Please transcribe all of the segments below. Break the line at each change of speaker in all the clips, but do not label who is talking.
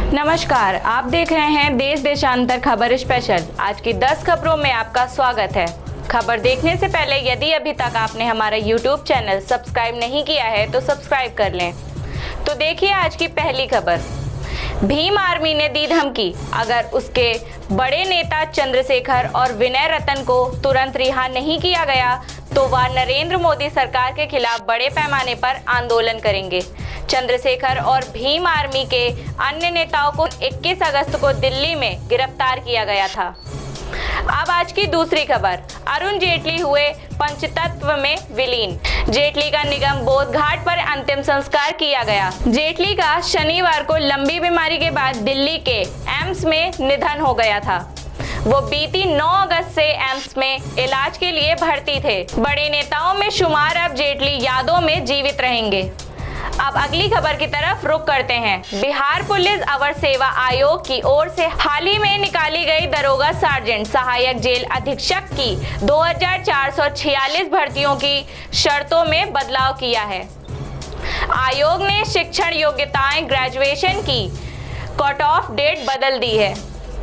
नमस्कार, आप देख रहे हैं देश देशांतर खबर स्पेशल। आज की 10 खबरों में आपका स्वागत है। खबर देखने से पहले यदि अभी तक आपने हमारा YouTube चैनल सब्सक्राइब नहीं किया है तो सब्सक्राइब कर लें। तो देखिए आज की पहली खबर। भीम आर्मी ने दी धमकी, अगर उसके बड़े नेता चंद्रशेखर और विनय रतन को तुरंत रिहा नहीं किया गया तो वह नरेंद्र मोदी सरकार के खिलाफ बड़े पैमाने पर आंदोलन करेंगे। चंद्रशेखर और भीम आर्मी के अन्य नेताओं को 21 अगस्त को दिल्ली में गिरफ्तार किया गया था। अब आज की दूसरी खबर। अरुण जेटली हुए पंचतत्व में विलीन। जेटली का निगम बोध घाट पर अंतिम संस्कार किया गया। जेटली का शनिवार को लंबी बीमारी के बाद दिल्ली के एम्स में निधन हो गया था। वो बीती 9 अगस्त से एम्स में इलाज के लिए भर्ती थे। बड़े नेताओं में शुमार अब जेटली यादों में जीवित रहेंगे। अब अगली खबर की तरफ रुख करते हैं। बिहार पुलिस अवर सेवा आयोग की ओर से हाल ही में निकाली गई दरोगा सार्जेंट सहायक जेल अधीक्षक की 2446 भर्तियों की शर्तों में बदलाव किया है। आयोग ने शिक्षण योग्यताएं ग्रेजुएशन की कट ऑफ डेट बदल दी है।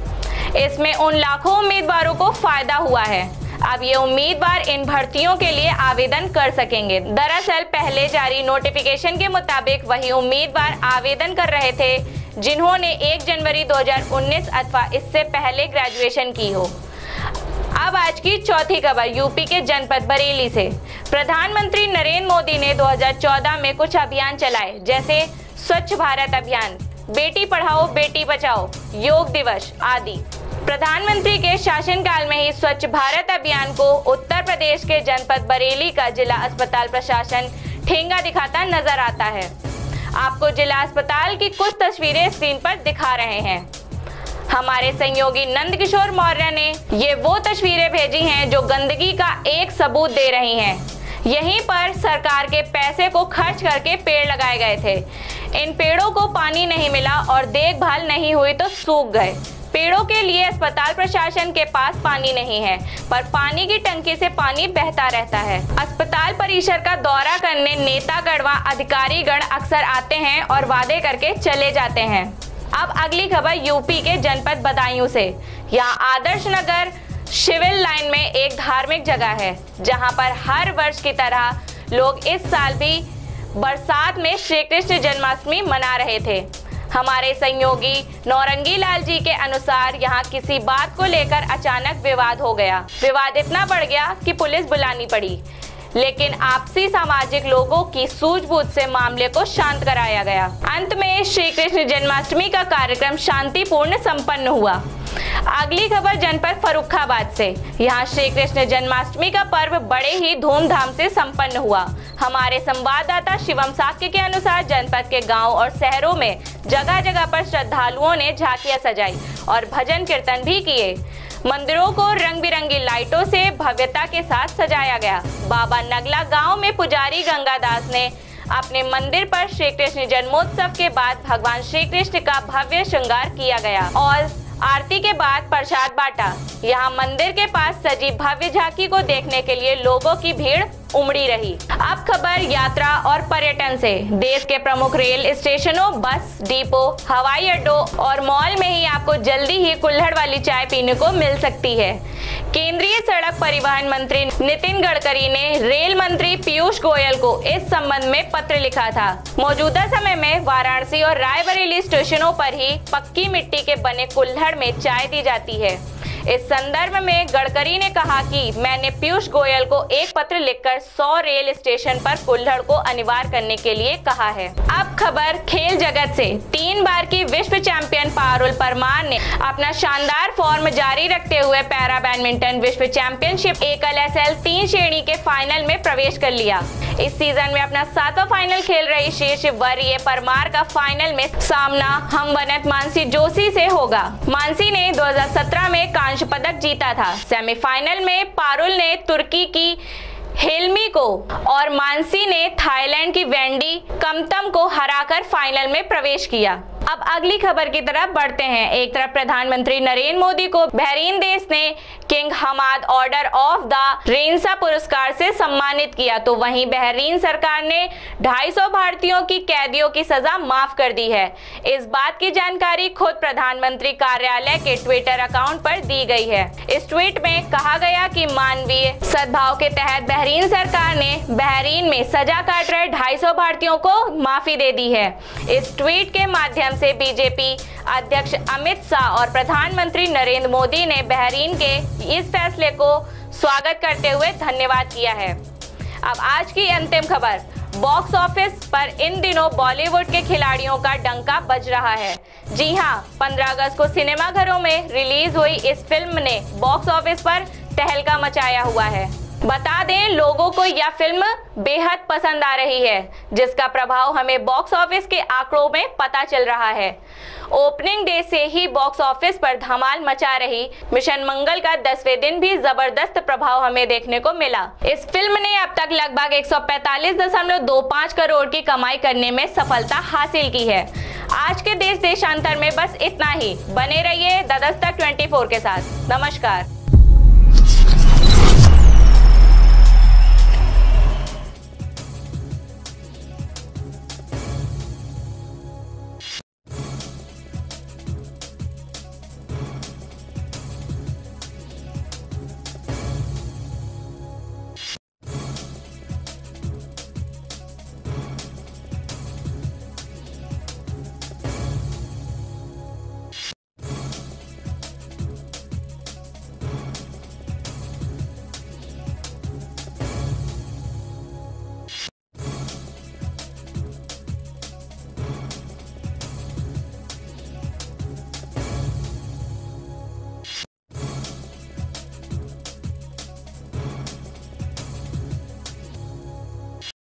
इसमें उन लाखों उम्मीदवारों को फायदा हुआ है। अब ये उम्मीदवार इन भर्तियों के लिए आवेदन कर सकेंगे। दरअसल पहले जारी नोटिफिकेशन के मुताबिक वही उम्मीदवार आवेदन कर रहे थे जिन्होंने 1 जनवरी 2019 अथवा इससे पहले ग्रेजुएशन की हो। अब आज की चौथी खबर यूपी के जनपद बरेली से। प्रधानमंत्री नरेंद्र मोदी ने 2014 में कुछ अभियान चलाए, जैसे स्वच्छ भारत अभियान, बेटी पढ़ाओ बेटी बचाओ, योग दिवस आदि। प्रधानमंत्री के शासनकाल में ही स्वच्छ भारत अभियान को उत्तर प्रदेश के जनपद बरेली का जिला अस्पताल प्रशासन ठेंगा दिखाता नजर आता है। आपको जिला अस्पताल की कुछ तस्वीरें स्क्रीन पर दिखा रहे हैं। हमारे सहयोगी नंदकिशोर मौर्य ने ये वो तस्वीरें भेजी हैं जो गंदगी का एक सबूत दे रही हैं। यहीं पर सरकार के पैसे को खर्च करके पेड़ लगाए गए थे। इन पेड़ों को पानी नहीं मिला और देखभाल नहीं हुई तो सूख गए। पेड़ों के लिए अस्पताल प्रशासन के पास पानी नहीं है, पर पानी की टंकी से पानी बहता रहता है। अस्पताल परिसर का दौरा करने नेतागण व अधिकारीगण अक्सर आते हैं और वादे करके चले जाते हैं। अब अगली खबर यूपी के जनपद बदायूं से। यहाँ आदर्श नगर सिविल लाइन में एक धार्मिक जगह है, जहाँ पर हर वर्ष की तरह लोग इस साल भी बरसात में श्री कृष्ण जन्माष्टमी मना रहे थे। हमारे सहयोगी नौरंगी लाल जी के अनुसार यहाँ किसी बात को लेकर अचानक विवाद हो गया। विवाद इतना बढ़ गया कि पुलिस बुलानी पड़ी, लेकिन आपसी सामाजिक लोगों की सूझबूझ से मामले को शांत कराया गया। अंत में श्री कृष्ण जन्माष्टमी का कार्यक्रम शांतिपूर्ण संपन्न हुआ। अगली खबर जनपद फर्रुखाबाद से। यहाँ श्री कृष्ण जन्माष्टमी का पर्व बड़े ही धूमधाम से संपन्न हुआ। हमारे संवाददाता शिवम साक्य के अनुसार जनपद के गांव और शहरों में जगह जगह पर श्रद्धालुओं ने झांकियां सजाई और भजन कीर्तन भी किए। मंदिरों को रंग बिरंगी लाइटों से भव्यता के साथ सजाया गया। बाबा नगला गांव में पुजारी गंगादास ने अपने मंदिर पर श्री कृष्ण जन्मोत्सव के बाद भगवान श्री कृष्ण का भव्य श्रृंगार किया गया और आरती के बाद प्रसाद बांटा। यहाँ मंदिर के पास सजी भव्य झांकी को देखने के लिए लोगों की भीड़ उमड़ी रही। अब खबर यात्रा और पर्यटन से। देश के प्रमुख रेल स्टेशनों, बस डिपो, हवाई अड्डों और मॉल में ही आपको जल्दी ही कुल्हड़ वाली चाय पीने को मिल सकती है। केंद्रीय सड़क परिवहन मंत्री नितिन गडकरी ने रेल मंत्री पीयूष गोयल को इस संबंध में पत्र लिखा था। मौजूदा समय में वाराणसी और रायबरेली स्टेशनों पर ही पक्की मिट्टी के बने कुल्हड़ में चाय दी जाती है। इस संदर्भ में गडकरी ने कहा कि मैंने पीयूष गोयल को एक पत्र लिखकर 100 रेल स्टेशन पर कुल्हड़ को अनिवार्य करने के लिए कहा है। अब खबर खेल जगत से। 3 बार की विश्व चैंपियन पारुल परमार ने अपना शानदार फॉर्म जारी रखते हुए पैरा बैडमिंटन विश्व चैंपियनशिप एकल SL 3 श्रेणी के फाइनल में प्रवेश कर लिया। इस सीजन में अपना 7वां फाइनल खेल रही शीर्ष वरीय परमार का फाइनल में सामना हमवनत मानसी जोशी से होगा। मानसी ने 2017 में कांस्य पदक जीता था। सेमीफाइनल में पारुल ने तुर्की की हेल्मी को और मानसी ने थाईलैंड की वेंडी कमतम को हराकर फाइनल में प्रवेश किया। अब अगली खबर की तरफ बढ़ते हैं। एक तरफ प्रधानमंत्री नरेंद्र मोदी को बहरीन देश ने king Hamad order of the Renaissance पुरस्कार से सम्मानित किया, तो वहीं बहरीन सरकार ने 250 भारतीयों की कैदियों की सजा माफ कर दी है। इस बात की जानकारी खुद प्रधानमंत्री कार्यालय के ट्विटर अकाउंट पर दी गई है। इस ट्वीट में कहा गया कि मानवीय सद्भाव के तहत बहरीन सरकार ने बहरीन में सजा काट रहे 250 भारतीयों को माफी दे दी है। इस ट्वीट के माध्यम से बीजेपी अध्यक्ष अमित शाह और प्रधानमंत्री नरेंद्र मोदी ने बहरीन के इस फैसले को स्वागत करते हुए धन्यवाद किया है। अब आज की अंतिम खबर, बॉक्स ऑफिस पर इन दिनों बॉलीवुड के खिलाड़ियों का डंका बज रहा है। जी हां, 15 अगस्त को सिनेमाघरों में रिलीज हुई इस फिल्म ने बॉक्स ऑफिस पर तहलका मचाया हुआ है। बता दें, लोगों को यह फिल्म बेहद पसंद आ रही है, जिसका प्रभाव हमें बॉक्स ऑफिस के आंकड़ों में पता चल रहा है। ओपनिंग डे से ही बॉक्स ऑफिस पर धमाल मचा रही मिशन मंगल का 10वें दिन भी जबरदस्त प्रभाव हमें देखने को मिला। इस फिल्म ने अब तक लगभग 145.25 करोड़ की कमाई करने में सफलता हासिल की है। आज के देश देशांतर में बस इतना ही। बने रहिए द दस्तक 24 के साथ। नमस्कार।